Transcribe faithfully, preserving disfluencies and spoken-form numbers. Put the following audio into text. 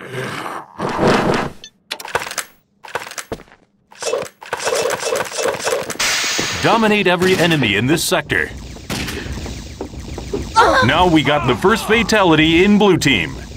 Dominate every enemy in this sector. Now we got the first fatality in blue team.